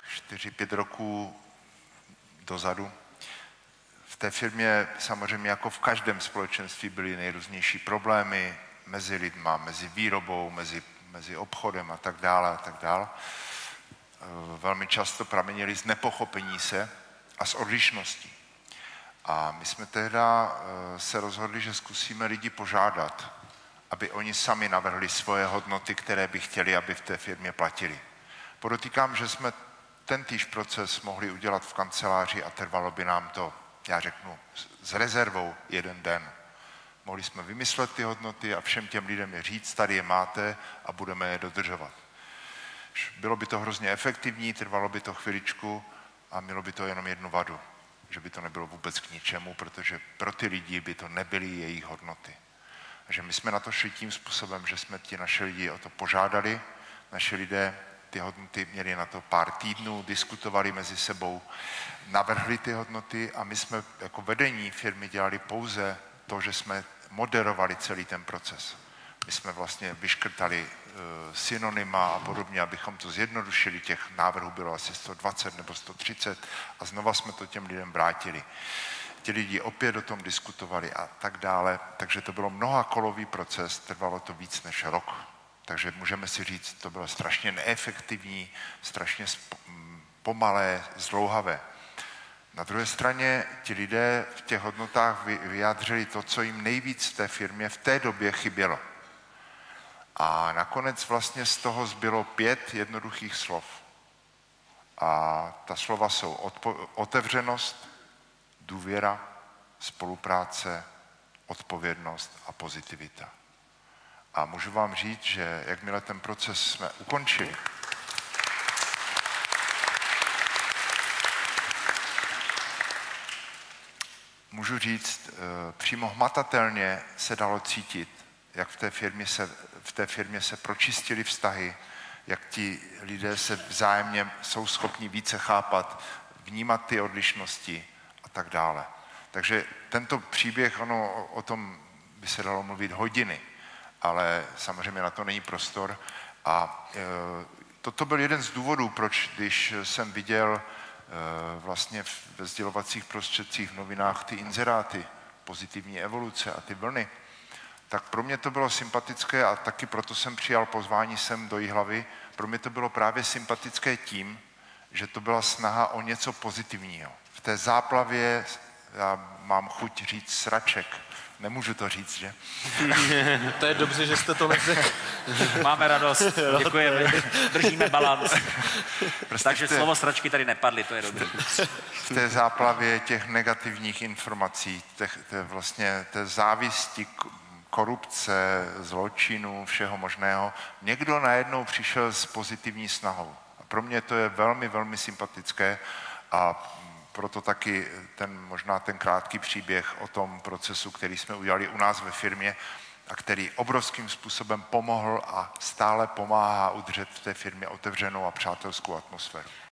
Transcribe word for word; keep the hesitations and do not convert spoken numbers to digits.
čtyři, pět roků dozadu. V té firmě samozřejmě jako v každém společenství byly nejrůznější problémy mezi lidma, mezi výrobou, mezi, mezi obchodem a tak dále a tak dále. Velmi často pramenili z nepochopení se a z odlišností. A my jsme tehda se rozhodli, že zkusíme lidi požádat, aby oni sami navrhli svoje hodnoty, které by chtěli, aby v té firmě platili. Podotýkám, že jsme tentýž proces mohli udělat v kanceláři a trvalo by nám to, já řeknu, s rezervou jeden den. Mohli jsme vymyslet ty hodnoty a všem těm lidem je říct, tady je máte a budeme je dodržovat. Bylo by to hrozně efektivní, trvalo by to chviličku a mělo by to jenom jednu vadu, že by to nebylo vůbec k ničemu, protože pro ty lidi by to nebyly jejich hodnoty. Takže my jsme na to šli tím způsobem, že jsme ti naše lidi o to požádali, naši lidé ty hodnoty měli na to pár týdnů, diskutovali mezi sebou, navrhli ty hodnoty a my jsme jako vedení firmy dělali pouze to, že jsme moderovali celý ten proces. My jsme vlastně vyškrtali uh, synonyma a podobně, abychom to zjednodušili. Těch návrhů bylo asi sto dvacet nebo sto třicet a znova jsme to těm lidem vrátili. Ti lidi opět o tom diskutovali a tak dále. Takže to bylo mnohakolový proces, trvalo to víc než rok. Takže můžeme si říct, to bylo strašně neefektivní, strašně pomalé, zdlouhavé. Na druhé straně ti lidé v těch hodnotách vyjádřili to, co jim nejvíc v té firmě v té době chybělo. A nakonec vlastně z toho zbylo pět jednoduchých slov. A ta slova jsou odpo- otevřenost, důvěra, spolupráce, odpovědnost a pozitivita. A můžu vám říct, že jakmile ten proces jsme ukončili, můžu říct, přímo hmatatelně se dalo cítit, jak v té firmě se, v té firmě se pročistily vztahy, jak ti lidé se vzájemně jsou schopni více chápat, vnímat ty odlišnosti a tak dále. Takže tento příběh, ono o tom by se dalo mluvit hodiny, ale samozřejmě na to není prostor. A e, toto byl jeden z důvodů, proč, když jsem viděl e, vlastně ve sdělovacích prostředcích v novinách ty inzeráty, pozitivní evoluce a ty vlny, tak pro mě to bylo sympatické a taky proto jsem přijal pozvání sem do Jihlavy. Pro mě to bylo právě sympatické tím, že to byla snaha o něco pozitivního. V té záplavě, já mám chuť říct sraček, nemůžu to říct, že? To je dobře, že jste to neřekl. Máme radost, děkujeme, držíme balans. Prostě Takže té, slovo sračky tady nepadly, to je dobré. v té záplavě těch negativních informací, těch, té vlastně té závisti, korupce, zločinu, všeho možného, někdo najednou přišel s pozitivní snahou. A pro mě to je velmi, velmi sympatické a proto taky ten, možná ten krátký příběh o tom procesu, který jsme udělali u nás ve firmě a který obrovským způsobem pomohl a stále pomáhá udržet v té firmě otevřenou a přátelskou atmosféru.